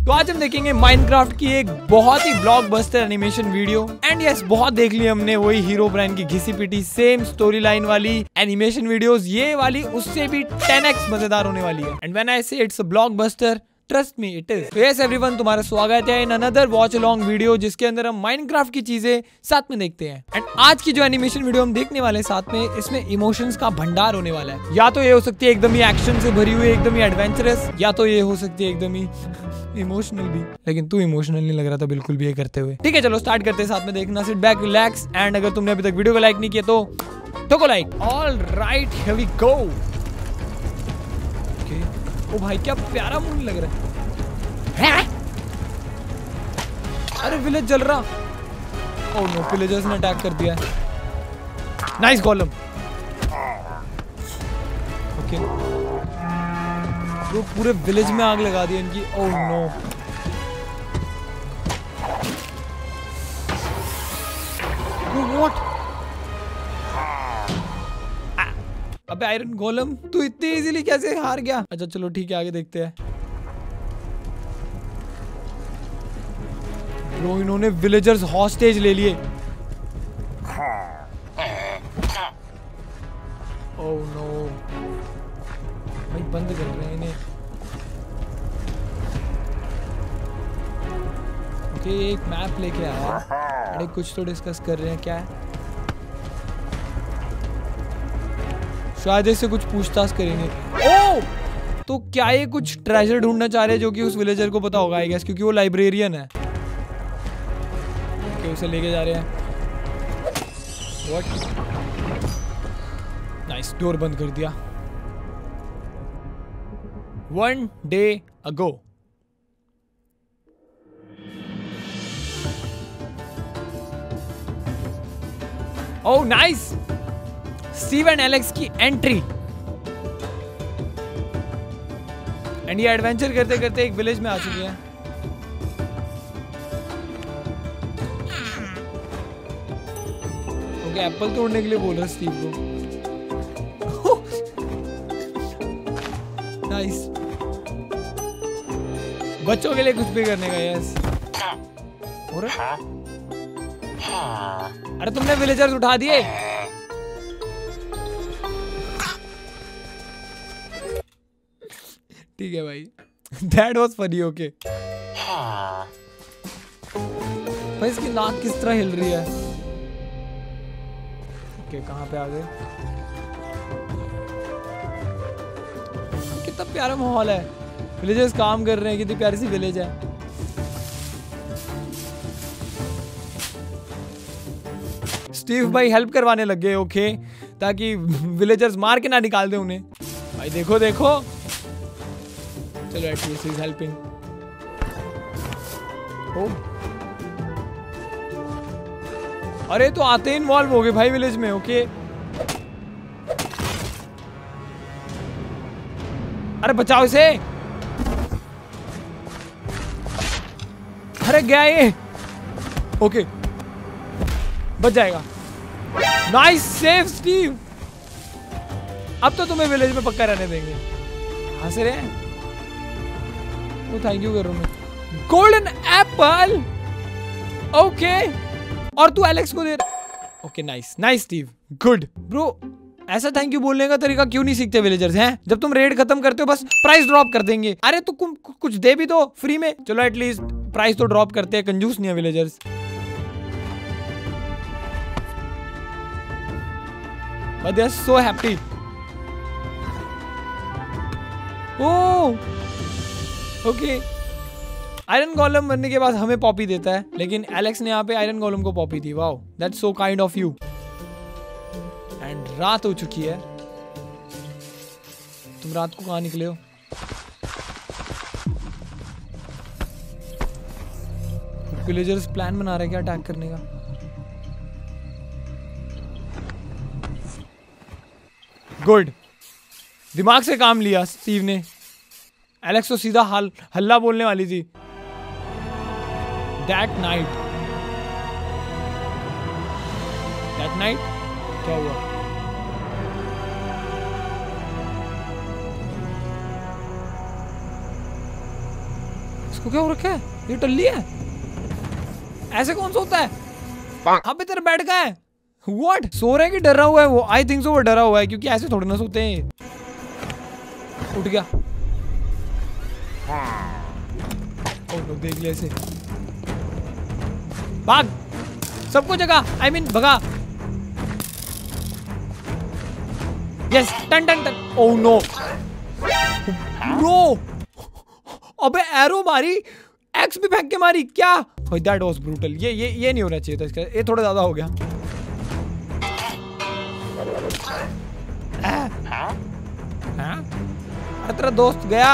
तो आज हम देखेंगे माइनक्राफ्ट की एक बहुत ही blockbuster animation video. And yes, बहुत देख ली हमने वही हीरो ब्रांड की घिसी पिटी सेम स्टोरी लाइन वाली एनिमेशन वीडियोस। ये वाली उससे भी 10x मजेदार होने वाली है। And when I say it's a blockbuster, trust me it is. तो यस एवरीवन, तुम्हारा स्वागत है in another watch along video, जिसके अंदर हम माइनक्राफ्ट की चीजें साथ में देखते हैं। एंड आज की जो एनिमेशन वीडियो हम देखने वाले हैं साथ में, इसमें इमोशंस का भंडार होने वाला है। या तो ये हो सकती है एकदम ही एक्शन से भरी हुई, एकदम ही एडवेंचरस, या तो ये हो सकती है एकदम ही इमोशनल भी। लेकिन तू इमोशनल नहीं लग रहा था बिल्कुल भी ये करते हुए। ठीक है, चलो स्टार्ट करते हैं साथ में देखना। सिट बैक, रिलैक्स, एंड अगर तुमने अभी तक वीडियो को लाइक नहीं किया तो ठोको like. All right, here we go. Okay, ओ भाई क्या प्यारा मून लग रहा है। अरे विलेज जल रहा। ओह नो, विलेजर्स ने अटैक कर दिया है। नाइस गोलम। ओके, तो पूरे विलेज में आग लगा दी इनकी। Oh no, what? अबे आयरन गोलम, तू इतनी इजीली कैसे हार गया? अच्छा चलो ठीक है, आगे देखते हैं। ब्रो, इन्होंने विलेजर्स हॉस्टेज ले लिए। ओह नो भाई, बंद कर रहे हैं इन्हें। ओके, एक मैप लेके आया। अरे कुछ तो डिस्कस कर रहे हैं, क्या है? शायद इससे कुछ पूछताछ करेंगे। ओह, तो क्या ये कुछ ट्रेजर ढूंढना चाह रहे हैं जो कि उस विलेजर को पता होगा आई गेस, क्योंकि वो लाइब्रेरियन है। ओके, उसे लेके जा रहे हैं। व्हाट? नाइस, डोर बंद कर दिया। One day ago. Oh nice! Steve and Alex की एंट्री। एंड ये एडवेंचर करते करते एक विलेज में आ चुके हैं। ओके, एप्पल तोड़ने के लिए बोल रहा स्टीव को। नाइस, बच्चों के लिए कुछ भी करने का। यस, और अरे तुमने विलेजर्स उठा दिए। ठीक है भाई, दैट वाज फनी। ओके भाई, इसकी नाक किस तरह हिल रही है। ओके, कहाँ पे आ गए? कितना प्यारा माहौल है। विलेजर्स काम कर रहे हैं, कितनी प्यारी सी विलेज है। स्टीव भाई हेल्प करवाने लग गए। ओके, ताकि विलेजर्स मार के ना निकाल दे उन्हें। भाई देखो देखो, चलो एटलीस्ट इज हेल्पिंग। अरे तो आते ही इन्वॉल्व हो गए भाई विलेज में। ओके, अरे बचाओ इसे। अरे गया ये। ओके, बच जाएगा। Nice save Steve. अब तो तुम्हें विलेज में पक्का रहने देंगे। हंस रहे हैं तो थैंक यू कर रहा हूं मैं। Golden Apple. ओके, और तू एलेक्स को दे। Okay nice nice Steve, good bro. ऐसा थैंक यू बोलने का तरीका क्यों नहीं सीखते विलेजर्स हैं? जब तुम रेड खत्म करते हो बस प्राइस ड्रॉप कर देंगे। अरे तो कुछ दे भी दो फ्री में। चलो एटलीस्ट प्राइस तो ड्रॉप करते हैं, कंजूस नहीं है villagers. But they are so happy. Oh okay, iron golem बनने के बाद हमें पॉपी देता है, लेकिन एलेक्स ने यहाँ पे आयरन गोलम को पॉपी दी। Wow, that's so kind of you. And रात हो चुकी है। तुम रात को कहाँ निकले हो? विलेजर्स प्लान बना रहे क्या अटैक करने का? गुड, दिमाग से काम लिया स्टीव ने। एलेक्स तो सीधा हल्ला बोलने वाली थी। दैट नाइट क्या हुआ? तो क्या हो रखा है? ये टल्ली है? ऐसे कौन सोता है? अबे तेरा बेड का है? What? सो रहा है कि डरा हुआ है वो? आई थिंक सो वो डरा हुआ है, क्योंकि ऐसे थोड़ी ना सोते हैं। उठ गया। ओह, देख लिया इसे। भाग सबको जगह, आई मीन भगा। यस, टन टन टन। ओह नो ब्रो, अबे एरो मारी, एक्स भी फेंक के मारी क्या? That was brutal. ये नहीं होना चाहिए था इसका, ये थोड़ा ज्यादा हो गया। अरे तेरा दोस्त गया।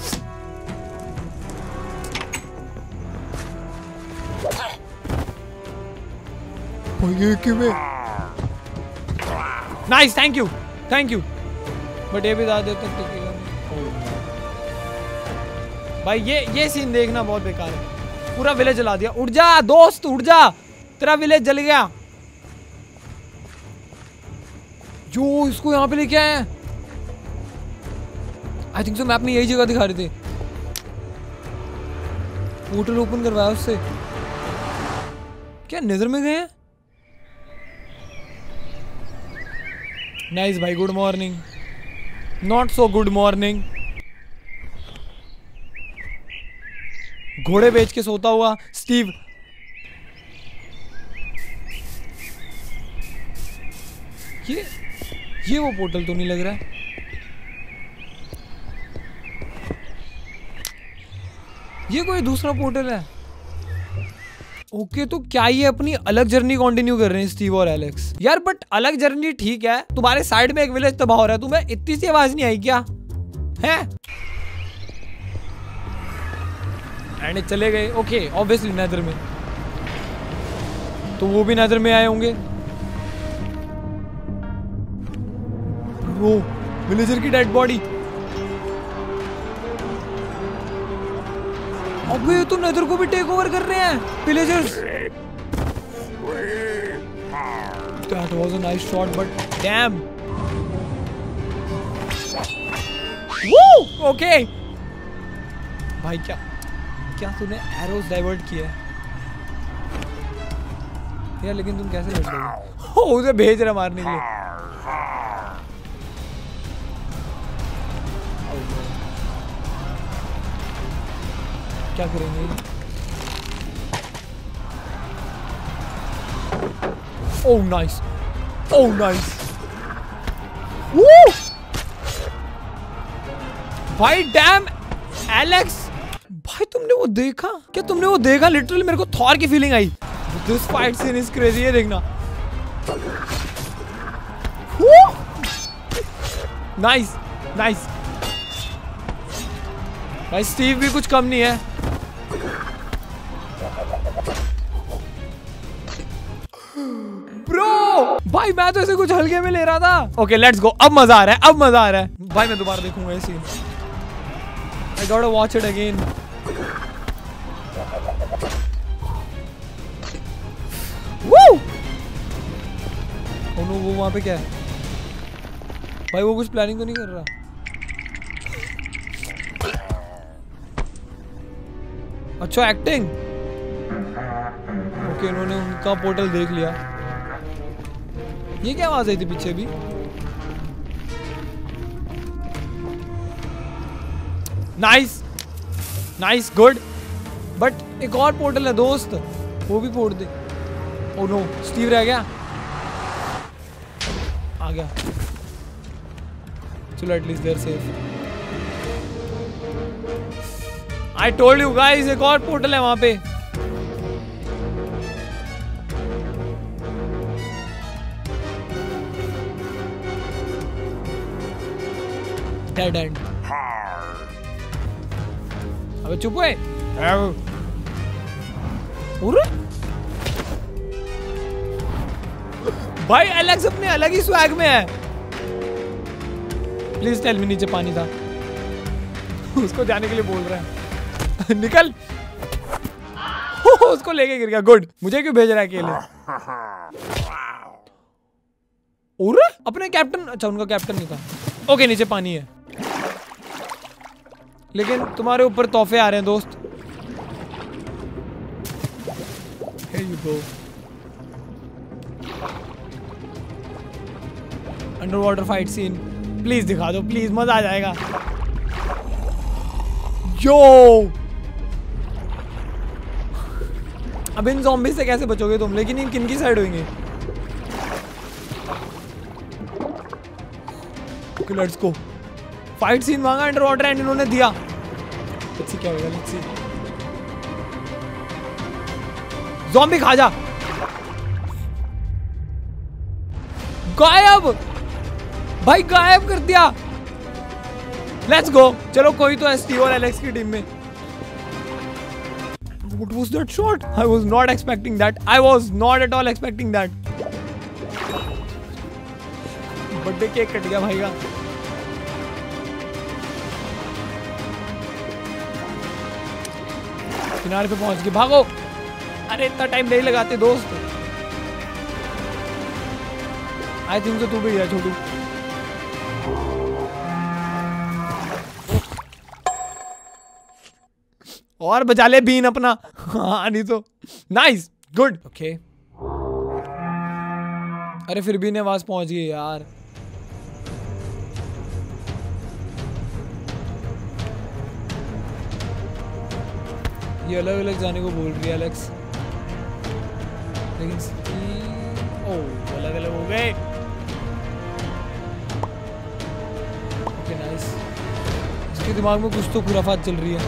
Nice, thank you thank you. But ये भी ज्यादा देर तक टिकेगा नहीं। भाई ये सीन देखना बहुत बेकार है। पूरा विलेज जला दिया। उठ जा दोस्त, उठ जा, तेरा विलेज जल गया। जो इसको यहाँ पे लेके आए, आई थिंक सो मैप में यही जगह दिखा रहे थे। पोर्टल ओपन करवाया उससे। क्या नजर में गए हैं? नाइस भाई, good morning. Not so good morning. घोड़े बेच के सोता हुआ स्टीव। ये वो पोर्टल तो नहीं लग रहा है। ये कोई दूसरा पोर्टल है। ओके, तो क्या ये अपनी अलग जर्नी कंटिन्यू कर रहे हैं स्टीव और एलेक्स? यार बट अलग जर्नी ठीक है, तुम्हारे साइड में एक विलेज तबाह हो रहा है, तुम्हें इतनी सी आवाज नहीं आई क्या? है एंड चले गए। ओके, ऑब्वियसली नेदर में, तो वो भी नेदर में आए होंगे। वो विलेजर की डेड बॉडी। अबे ये तो नेदर को भी टेक ओवर कर रहे हैं villagers. That was a nice shot, but damn. Woo! Okay. भाई क्या तूने एरोस डाइवर्ट किया है यार? लेकिन तुम कैसे लड़ रहे हो? उसे भेज रहा मारने के लिए। क्या करेंगे? Oh nice, oh nice. भाई डैम एलेक्स, भाई तुमने वो देखा क्या? तुमने वो देखा? लिटरली मेरे को थॉर की फीलिंग आई। This fight scene is crazy. ये देखना। नाइस नाइस भाई, स्टीव भी कुछ कम नहीं है। ब्रो भाई मैं तो ऐसे कुछ हल्के में ले रहा था। Okay let's go. अब मजा आ रहा है, अब मजा आ रहा है भाई। मैं दोबारा देखूंगा ये scene. I gotta watch it again. Woo! Oh no, वो वहां पे क्या है? भाई वो कुछ प्लानिंग तो नहीं कर रहा? अच्छा एक्टिंग। ओके, उन्होंने उनका पोर्टल देख लिया। ये क्या आवाज आई थी पीछे भी? Nice nice good. बट एक और पोर्टल है दोस्त, वो भी फोड़ दे। ओह नो, स्टीव रह गया। आ गया, चलो at least they're safe. I told you guys, एक और पोर्टल है वहां पे। Dead end. अबे चुप है। भाई एलेक्स अपने अलग ही स्वैग में है। प्लीज टेल मी नीचे पानी था। उसको जाने के लिए बोल रहा है। निकल। उसको लेके गिर गया। गुड। मुझे क्यों भेज रहा है अकेले? और अपने कैप्टन, अच्छा उनका कैप्टन नहीं था। ओके नीचे पानी है, लेकिन तुम्हारे ऊपर तोहफे आ रहे हैं दोस्त। you go. Underwater fight scene. Please दिखा दो, please, मजा आ जाएगा. Yo! अब इन zombies से कैसे बचोगे तुम? लेकिन इन किन की साइड होंगे? Okay, let's go. Fight scene मांगा अंडर वाटर एंड इन्होंने दिया. Let's see क्या होगा. Let's see. ज़ॉम्बी खा जा. गायब भाई, गायब कर दिया. Let's go. चलो कोई तो एसटी और एलेक्स की टीम में. What was that shot? I was not expecting that. I was not at all expecting that. Birthday cake cut गया भाई का. किनारे पे पहुंच गए. भागो. अरे इतना टाइम नहीं लगाते दोस्त. आई थिंक तो तू भी गया छोटू. और बचा ले बीन अपना. हाँ नहीं तो. Nice, good. ओके. अरे फिर भी आवाज पहुंच गई यार. ये अलग अलग जाने को बोल रही है एलेक्स, लेकिन ओह अलग अलग हो गए. Okay nice. इसके दिमाग में कुछ तो खुराफात चल रही है.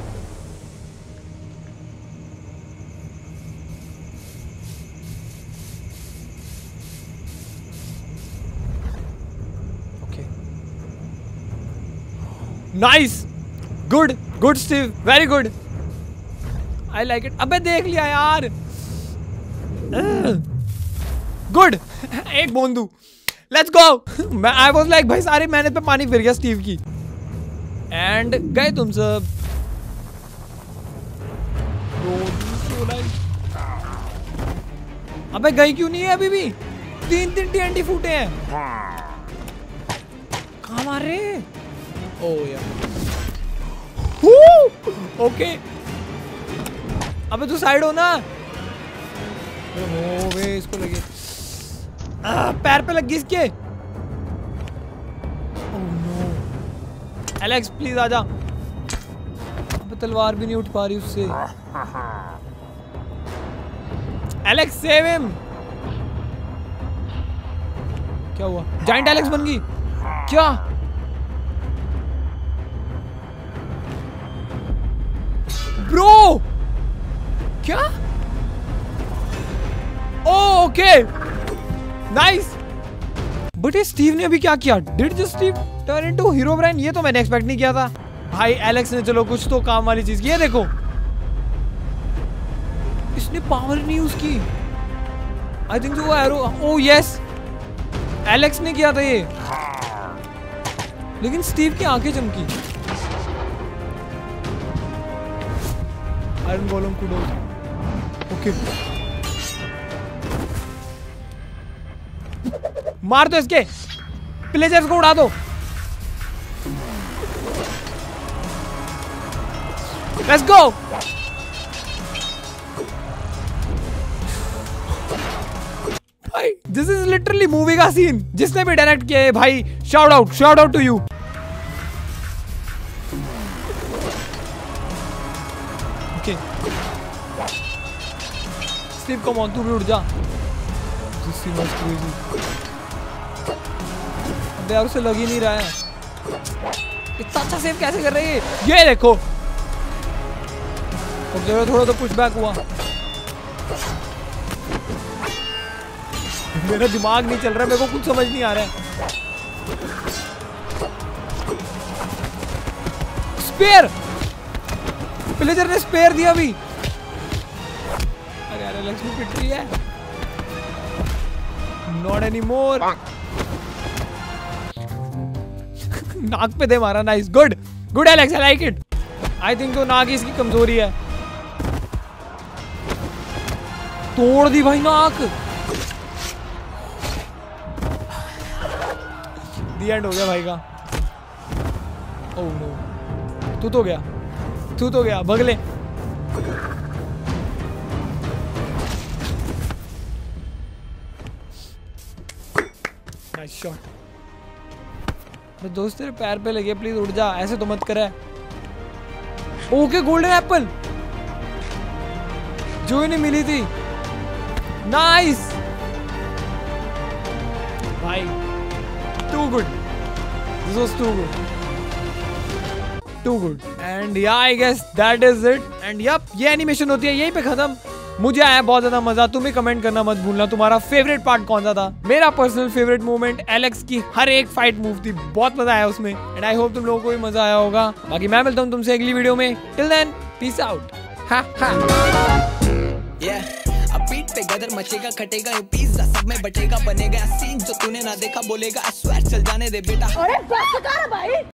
Okay nice, good good Steve, very good. I like it. अबे देख लिया यार. गुड. एक बोंदू. Let's go. I was like भाई सारी मेहनत पे पानी फिर गया स्टीव की. एंड गए तुम सब. अबे गई क्यों नहीं है अभी भी? 3 TNT फूटे हैं. कहाँ मार रहे? ओह यार. ओके. अबे तू साइड हो ना. ओ वे इसको लगे. पैर पे लग गई इसके. Oh no. एलेक्स प्लीज आजा. अबे तलवार भी नहीं उठ पा रही उससे. Alex save him. क्या हुआ? जायंट एलेक्स बन गई क्या? ब्रो क्या? Okay nice. बट ये स्टीव ने अभी क्या किया? Did just Steve turn into Herobrine? ये तो मैंने एक्सपेक्ट नहीं किया था भाई. एलेक्स ने चलो कुछ तो काम वाली चीज की. ये देखो इसने पावर नहीं यूज की. आई थिंक वो एरो. ओह यस एलेक्स ने किया था ये. लेकिन स्टीव की आंखें चमकी. Iron गोलम kudos. ओके मार दो इसके. प्लेजर्स को उड़ा दो. Let's go. भाई दिस इज लिटरली मूवी का सीन. जिसने भी डायरेक्ट किया है भाई shout out to you. Okay Steve come on, तू भी उठ जा. अबे यार उसे लग ही नहीं रहा है. इतना अच्छा सेव कैसे कर रही है? ये देखो थोड़ा तो पुश बैक हुआ. मेरा दिमाग नहीं चल रहा, मेरे को कुछ समझ नहीं आ रहा है. स्पेयर. प्लेजर ने स्पेयर दिया अभी. अरे यार एलेक्स भी पिट रही है. Not any more. नाक पे दे मारा. Nice, good good Alex, I like it. I think तो नाक इसकी कमजोरी है. तोड़ दी भाई नाक. दी एंड हो गया भाई का. Oh no. तू तो गया भगले. Nice shot. अरे दोस्त तेरे पैर पे लगे, प्लीज उठ जा, ऐसे तो मत करे। ओके गोल्डन एप्पल जो इन्हें मिली थी। नाइस भाई, too good, this was too good, too good. And yeah I guess that is it. And yup, ये एनिमेशन होती है यहीं पे खत्म। मुझे आया बहुत ज्यादा मजा। तुम्हें कमेंट करना मत भूलना तुम्हारा फेवरेट पार्ट कौन सा था। मेरा पर्सनल फेवरेट मोमेंट एलेक्स की हर एक फाइट मूव थी, बहुत मजा आया उसमें। एंड आई होप तुम लोगों को भी मजा आया होगा। बाकी मैं मिलता हूँ तुमसे अगली वीडियो में। Till then peace out. Beat पे गदर मचेगा, कटेगा ये पिज्जा, सब में बटेगा, बनेगा सीन जो तूने ना देखा बोलेगा। स्वेट चल जाने दे बेटा। अरे बस कर भाई।